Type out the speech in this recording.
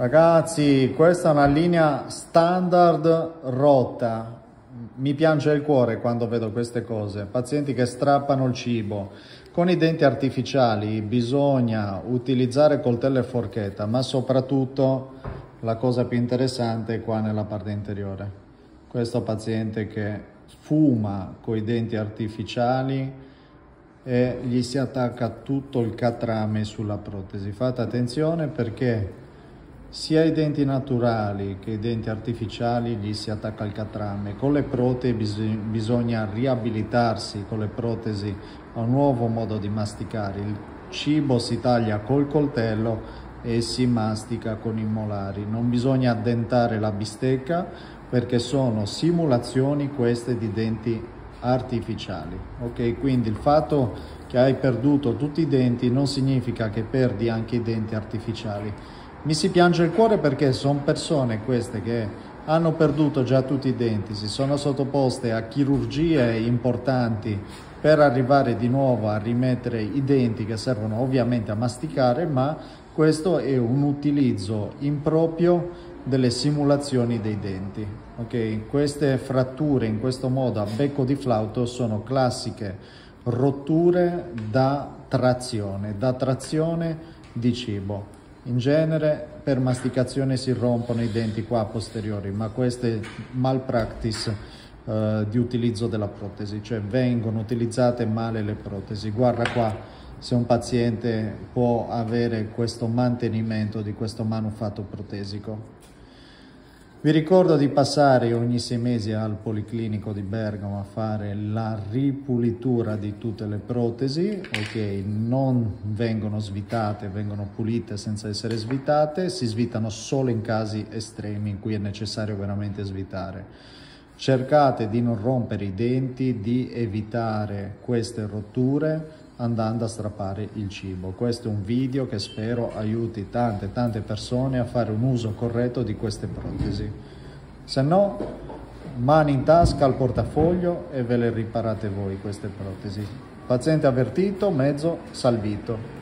Ragazzi, questa è una linea standard rotta. Mi piange il cuore quando vedo queste cose. Pazienti che strappano il cibo. Con i denti artificiali bisogna utilizzare coltello e forchetta, ma soprattutto la cosa più interessante è qua nella parte inferiore. Questo paziente che fuma con i denti artificiali e gli si attacca tutto il catrame sulla protesi. Fate attenzione perché sia i denti naturali che i denti artificiali gli si attacca il catrame. Con le protesi bisogna riabilitarsi con le protesi a un nuovo modo di masticare. Il cibo si taglia col coltello e si mastica con i molari. Non bisogna addentare la bistecca perché sono simulazioni queste di denti artificiali. Ok, quindi il fatto che hai perduto tutti i denti non significa che perdi anche i denti artificiali. Mi si piange il cuore perché sono persone queste che hanno perduto già tutti i denti, si sono sottoposte a chirurgie importanti per arrivare di nuovo a rimettere i denti che servono ovviamente a masticare, ma questo è un utilizzo improprio delle simulazioni dei denti. Ok, queste fratture in questo modo a becco di flauto sono classiche rotture da trazione di cibo. In genere per masticazione si rompono i denti qua posteriori, ma queste malpractice di utilizzo della protesi, cioè vengono utilizzate male le protesi. Guarda qua se un paziente può avere questo mantenimento di questo manufatto protesico. Vi ricordo di passare ogni 6 mesi al Policlinico di Bergamo a fare la ripulitura di tutte le protesi, ok? Non vengono svitate, vengono pulite senza essere svitate, si svitano solo in casi estremi in cui è necessario veramente svitare. Cercate di non rompere i denti, di evitare queste rotture andando a strappare il cibo. Questo è un video che spero aiuti tante persone a fare un uso corretto di queste protesi. Se no, mani in tasca al portafoglio e ve le riparate voi queste protesi. Paziente avvertito, mezzo salvito.